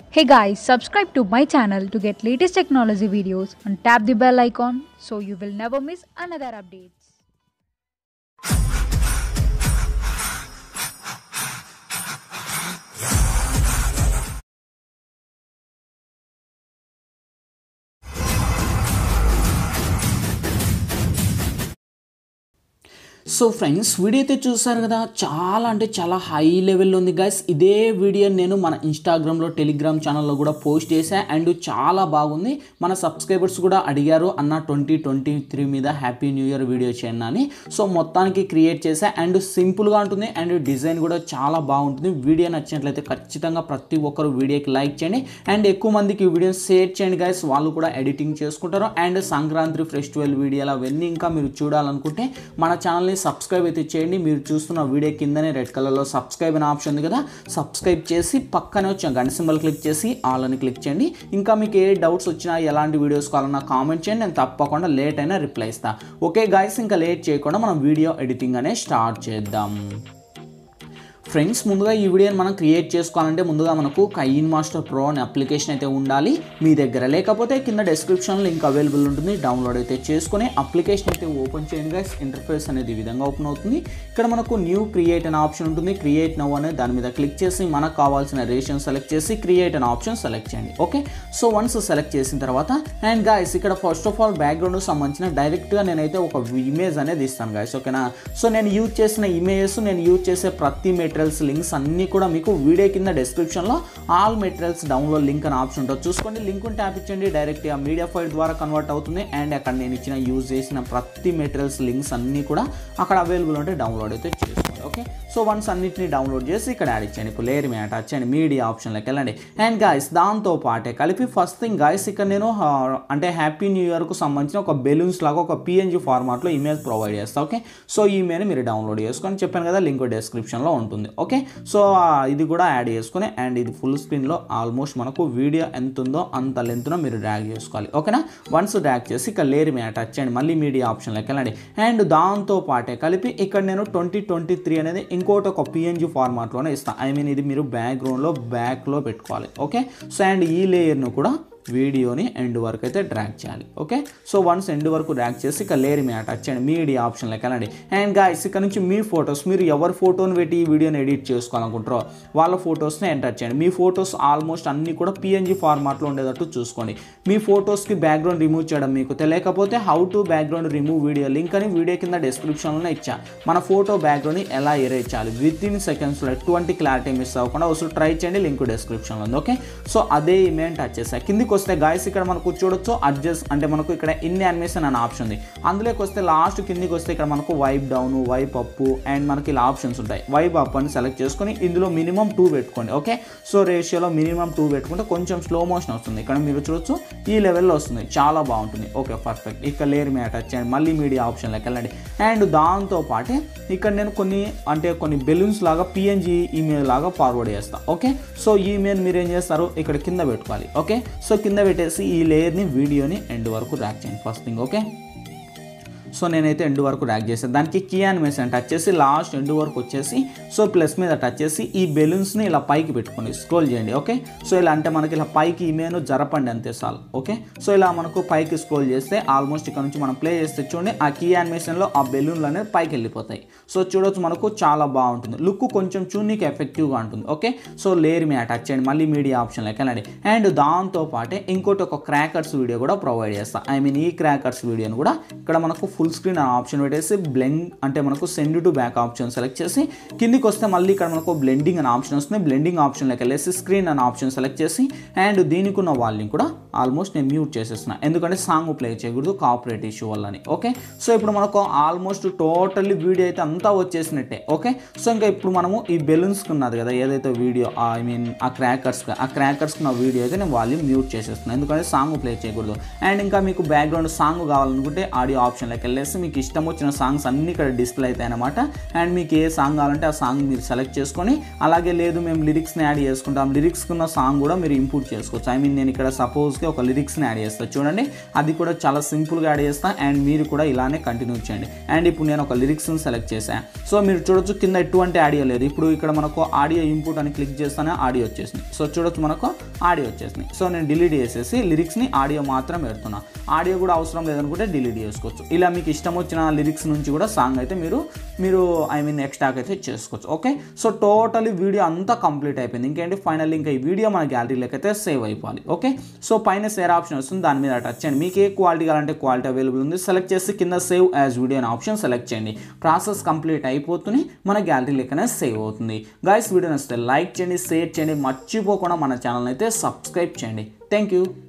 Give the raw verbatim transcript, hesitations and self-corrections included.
Hey guys, subscribe to my channel to get latest technology videos and tap the bell icon so you will never miss another updates. So friends video అయితే చూసారు కదా, చాలా అంటే చాలా high లెవెల్లో ఉంది guys. ఇదే video నేను మన ఇన్స్టాగ్రామ్లో టెలిగ్రామ్ ఛానల్లో కూడా పోస్ట్ చేశా అండ్ చాలా బాగుంది. మన సబ్స్క్రైబర్స్ కూడా అడిగారు అన్న ట్వంటీ ట్వంటీ త్రీ మీద హ్యాపీ న్యూ ఇయర్ వీడియో చేయండి అని. సో మొత్తానికి క్రియేట్ చేశా అండ్ సింపుల్గా ఉంటుంది అండ్ డిజైన్ కూడా చాలా బాగుంటుంది. వీడియో నచ్చినట్లయితే ఖచ్చితంగా ప్రతి ఒక్కరు వీడియోకి లైక్ చేయండి అండ్ ఎక్కువ మందికి ఈ వీడియో షేర్ చేయండి గైస్. వాళ్ళు కూడా ఎడిటింగ్ చేసుకుంటారు అండ్ సంక్రాంతి ఫెస్టివల్ వీడియోలు అవన్నీ ఇంకా మీరు చూడాలనుకుంటే మన ఛానల్ని సబ్స్క్రైబ్ అయితే చేయండి. మీరు చూస్తున్న వీడియో కిందనే రెడ్ కలర్లో సబ్స్క్రైబ్ అనే ఆప్షన్ ఉంది కదా, సబ్స్క్రైబ్ చేసి పక్కనే వచ్చిన గంట సింబల్ క్లిక్ చేసి ఆల్ అని క్లిక్ చేయండి. ఇంకా మీకు ఏ డౌట్స్ వచ్చినా ఎలాంటి వీడియోస్ కావాలన్నా కామెంట్ చేయండి, నేను తప్పకుండా లేట్ అయినా రిప్లై ఇస్తాను. ఓకే గాయస్, ఇంకా లేట్ చేయకుండా మనం వీడియో ఎడిటింగ్ అనే స్టార్ట్ చేద్దాం. ఫ్రెండ్స్ ముందుగా ఈ వీడియోని మనం క్రియేట్ చేసుకోవాలంటే ముందుగా మనకు కైన్ మాస్టర్ ప్రో అనే అప్లికేషన్ అయితే ఉండాలి మీ దగ్గర. లేకపోతే కింద డిస్క్రిప్షన్ లింక్ అవైలబుల్ ఉంటుంది, డౌన్లోడ్ అయితే చేసుకుని అప్లికేషన్ అయితే ఓపెన్ చేయండి గైస్. ఇంటర్ఫేస్ అనేది ఈ విధంగా ఓపెన్ అవుతుంది. ఇక్కడ మనకు న్యూ క్రియేట్ అనే ఆప్షన్ ఉంటుంది. క్రియేట్ నౌ అనే దాని మీద క్లిక్ చేసి మనకు కావాల్సిన రేషన్ సెలెక్ట్ చేసి క్రియేట్ అనే ఆప్షన్ సెలెక్ట్ చేయండి. ఓకే, సో వన్స్ సెలెక్ట్ చేసిన తర్వాత అండ్ గైస్ ఇక్కడ ఫస్ట్ ఆఫ్ ఆల్ బ్యాక్గ్రౌండ్ సంబంధించిన డైరెక్ట్గా నేనైతే ఒక ఇమేజ్ అనేది ఇస్తాను గైస్. ఓకేనా, సో నేను యూజ్ చేసిన ఇమేజెస్ నేను యూజ్ చేసే ప్రతి మెటీరియల్స్ లింక్స్ అన్నీ కూడా మీకు వీడియో కింద డిస్క్రిప్షన్లో ఆల్ మెటీరియల్స్ డౌన్లోడ్ లింక్ అని ఆప్షన్ ఉంటుంది, చూసుకోండి. లింక్ ట్యాప్ ఇచ్చండి, డైరెక్ట్గా మీడియా ఫైల్ ద్వారా కన్వర్ట్ అవుతుంది అండ్ అక్కడ నేను ఇచ్చిన యూజ్ చేసిన ప్రతి మెటీరియల్స్ లింక్స్ అన్నీ కూడా అక్కడ అవైలబుల్ ఉంటే డౌన్లోడ్ అయితే చేసుకోండి. ఓకే, సో వన్స్ అన్నిటిని డౌన్లోడ్ చేసి ఇక్కడ యాడ్ ఇచ్చేయండి. ఇప్పుడు లేయర్ మీద టచ్ చేయండి, మీడియా ఆప్షన్లోకి వెళ్ళండి అండ్ గాయస్ దాంతో పాటే కలిపి ఫస్ట్ థింగ్ గాయస్ ఇక్కడ నేను అంటే హ్యాపీ న్యూ ఇయర్కు సంబంధించిన ఒక బెలూన్స్ లాగా ఒక పిఎన్జీ ఫార్మాట్లో ఇమేజ్ ప్రొవైడ్ చేస్తాను. ఓకే, సో ఈ ఇమేజ్ మీరు డౌన్లోడ్ చేసుకొని చెప్పాను కదా, లింక్ డిస్క్రిప్షన్లో ఉంటుంది. ఓకే, సో ఇది కూడా యాడ్ చేసుకుని అండ్ ఇది ఫుల్ స్క్రీన్లో ఆల్మోస్ట్ మనకు వీడియో ఎంత ఉందో అంత లెంత్లో మీరు డ్రాగ్ చేసుకోవాలి. ఓకేనా, వన్స్ డ్రాగ్ చేసి ఇక్కడ లేయర్ మీద టచ్ చేయండి, మళ్ళీ మీడియా ఆప్షన్లోకి వెళ్ళండి అండ్ దాంతో పాటే కలిపి ఇక్కడ నేను ట్వంటీ ట్వంటీ త్రీ అనేది ఇంకోటి ఒక పిఎన్జీ ఫార్మాట్లోనే ఇస్తాను. ఐ మీన్ ఇది మీరు బ్యాక్గ్రౌండ్లో బ్యాక్లో పెట్టుకోవాలి. ఓకే, సో అండ్ ఈ లేయర్ను కూడా వీడియోని ఎండ్ వరకు అయితే డ్రాగ్ చేయాలి. ఓకే, సో వన్స్ ఎండ్ వరకు డ్రాగ్ చేసి ఇక లేయర్ మీద టచ్ చేయండి, మీడియా ఆప్షన్లోకి వెళ్ళండి అండ్ గాయస్ ఇక్కడ నుంచి మీ ఫొటోస్ మీరు ఎవరి ఫోటోని పెట్టి ఈ వీడియోని ఎడిట్ చేసుకోవాలనుకుంటారో వాళ్ళ ఫొటోస్ని ఎంటర్ చేయండి. మీ ఫొటోస్ ఆల్మోస్ట్ అన్నీ కూడా పిఎన్జీ ఫార్మాట్లో ఉండేటట్టు చూసుకోండి. మీ ఫొటోస్కి బ్యాక్గ్రౌండ్ రిమూవ్ చేయడం మీకు తెలియకపోతే how to background remove video link అని వీడియో కింద డిస్క్రిప్షన్లోనే ఇచ్చా. మన ఫోటో బ్యాక్గ్రౌండ్ని ఎలా ఎరేజ్ చేయాలి విత్ ఇన్ సెకండ్స్లో ఎటువంటి క్లారిటీ మిస్ అవ్వకుండా ఒకసారి ట్రై చేయండి, లింక్ డిస్క్రిప్షన్లో ఉంది. ఓకే, సో అదే ఇమేజ్ టచ్ చేస్తా. కిందికి వస్తే గాయస్ ఇక్కడ మనకు చూడొచ్చు అడ్జస్ట్ అంటే మనకు ఇక్కడ ఇన్ యానిమేషన్ అనే ఆప్షన్ ఉంది. అందులోకి వస్తే లాస్ట్ కిందికి వస్తే ఇక్కడ మనకు wipe down wipe up and మనకి ఇలా ఆప్షన్స్ ఉంటాయి. వైప్ అప్ అని సెలెక్ట్ చేసుకొని ఇందులో మినిమం టూ పెట్టుకోండి. ఓకే, సో రేషియోలో మినిమం టూ పెట్టుకుంటే కొంచెం స్లో మోషన్ వస్తుంది. ఇక్కడ మీరు చూడొచ్చు ఈ లెవెల్లో వస్తుంది, చాలా బాగుంటుంది. Okay perfect. ఇక్కడ లేయర్ మీద టచ్ చేయండి, మళ్ళీ మీడియా ఆప్షన్లోకి వెళ్ళండి అండ్ దాంతో పాటే ఇక్కడ నేను కొన్ని అంటే కొన్ని బెలూన్స్ లాగా పిఎన్జీ ఇమేజ్ లాగా ఫార్వర్డ్ చేస్తాను. ఓకే, సో ఈ ఇమేజ్ మీరు ఏం చేస్తారు ఇక్కడ కింద పెట్టుకోవాలి. ఓకే, సో కింద పెట్టేసి ఈ లేయర్ని వీడియోని ఎండ్ వరకు ర్యాక్ చేయండి ఫస్ట్ థింగ్. ఓకే, సో నేనైతే ఎండ్ వరకు ర్యాక్ చేసాను. దానికి కీ యానిమేషన్ టచ్ చేసి లాస్ట్ ఎండ్ వరకు వచ్చేసి సో ప్లస్ మీద టచ్ చేసి ఈ బెలూన్స్ని ఇలా పైకి పెట్టుకోండి, స్క్రోల్ చేయండి. ఓకే, సో ఇలా అంటే మనకి ఇలా పైకి ఇమేజ్ జరపండి అంతే చాలు. ఓకే, సో ఇలా మనకు పైకి స్క్రోల్ చేస్తే ఆల్మోస్ట్ ఇక్కడ నుంచి మనం ప్లే చేస్తే చూడండి ఆ కీ యానిమేషన్లో ఆ బెలూన్లు అనేది పైకి వెళ్ళిపోతాయి. సో చూడొచ్చు మనకు చాలా బాగుంటుంది, లుక్ కొంచెం చూడనీకి ఎఫెక్టివ్గా ఉంటుంది. ఓకే, సో లేయర్ మీద టచ్ చేయండి, మళ్ళీ మీడియా ఆప్షన్లోకి వెళ్ళండి అండ్ దాంతో పాటే ఇంకోటి ఒక క్రాకర్స్ వీడియో కూడా ప్రొవైడ్ చేస్తాను. ఐ మీన్ ఈ క్రాకర్స్ వీడియోని కూడా ఇక్కడ మనకు ఫుల్ స్క్రీన్ ఆప్షన్ పెట్టేసి బ్లెండ్ అంటే మనకు send to back option select చేసి కిందికి వస్తే మళ్ళీ ఇక్కడ మనకు బ్లెండింగ్ అనే ఆప్షన్ వస్తుంది. బ్లెండింగ్ ఆప్షన్లోకి వెళ్ళేసి స్క్రీన్ అనే ఆప్షన్ సెలెక్ట్ చేసి అండ్ దీనికి ఉన్న వాల్యూమ్ కూడా ఆల్మోస్ట్ నేను మ్యూట్ చేసేస్తున్నా, ఎందుకంటే సాంగ్ ప్లే చేయకూడదు కాపీరైట్ ఇష్యూ వల్లని. ఓకే, సో ఇప్పుడు మనకు ఆల్మోస్ట్ టోటల్లీ వీడియో అయితే అంతా వచ్చేసినట్టే. ఓకే, సో ఇంకా ఇప్పుడు మనము ఈ బెలూన్స్కి ఉన్నది కదా ఏదైతే వీడియో ఐ మీన్ ఆ క్రాకర్స్ ఆ క్రాకర్స్కి ఉన్న వీడియో అయితే నేను వాల్యూమ్ మ్యూట్ చేసేస్తున్నాను, ఎందుకంటే సాంగ్ ప్లే చేయకూడదు. అండ్ ఇంకా మీకు బ్యాక్గ్రౌండ్ సాంగ్ కావాలనుకుంటే ఆడియో ఆప్షన్లోకి వెళ్ళేసి మీకు ఇష్టం వచ్చిన సాంగ్స్ అన్నీ ఇక్కడ డిస్ప్లే అవుతాయి అనమాట. అండ్ మీకు ఏ సాంగ్ కావాలంటే ఆ సాంగ్ మీరు సెలెక్ట్ చేసుకొని, అలాగే లేదు మేము లిరిక్స్ని యాడ్ చేసుకుంటాం, లిరిక్స్కి ఉన్న సాంగ్ కూడా మీరు ఇంపోర్ట్ చేసుకోవచ్చు. ఐ మీన్ నేను ఇక్కడ సపోజ్కి ఒక లిరిక్స్ని యాడ్ చేస్తాను చూడండి, అది కూడా చాలా సింపుల్గా యాడ్ చేస్తాను. అండ్ మీరు కూడా ఇలానే కంటిన్యూ చేయండి. అండ్ ఇప్పుడు నేను ఒక లిరిక్స్ని సెలెక్ట్ చేశాను. సో మీరు చూడొచ్చు కింద ఎటువంటి ఆడియో లేదు. ఇప్పుడు ఇక్కడ మనకు ఆడియో ఇంపోర్ట్ అని క్లిక్ చేస్తానే ఆడియో వచ్చేసింది. సో చూడొచ్చు మనకు ఆడియో వచ్చేసింది. సో నేను డిలీట్ చేసేసి లిరిక్స్ని ఆడియో మాత్రం పెడుతున్నా. ఆడియో కూడా అవసరం లేదనుకుంటే డిలీట్ చేసుకోవచ్చు. ఇలా మీకు ఇష్టం వచ్చిన లిరిక్స్ నుంచి కూడా సాంగ్ అయితే మీరు మీరు ఐ మీన్ ఎక్స్ట్రాక్ అయితే చేసుకోవచ్చు. ఓకే, సో టోటలీ వీడియో అంతా కంప్లీట్ అయిపోయింది. ఇంకేంటి ఫైనల్ ఇంకా ఈ వీడియో మన గ్యాలరీలోకి అయితే సేవ్ అయిపోవాలి. ఓకే, సో పైన షేర్ ఆప్షన్ వస్తుంది, దాని మీద టచ్ చేయండి. మీకు ఏ క్వాలిటీ కావాలంటే క్వాలిటీ అవైలబుల్ ఉంది, సెలెక్ట్ చేసి కింద సేవ్ యాజ్ వీడియో అనే ఆప్షన్ సెలెక్ట్ చేయండి. ప్రాసెస్ కంప్లీట్ అయిపోతుంది, మన గ్యాలరీలోకనే సేవ్ అవుతుంది. గైస్ వీడియో నచ్చితే లైక్ చేయండి, షేర్ చేయండి, మర్చిపోకుండా మన ఛానల్ అయితే సబ్స్క్రైబ్ చేయండి. Thank you.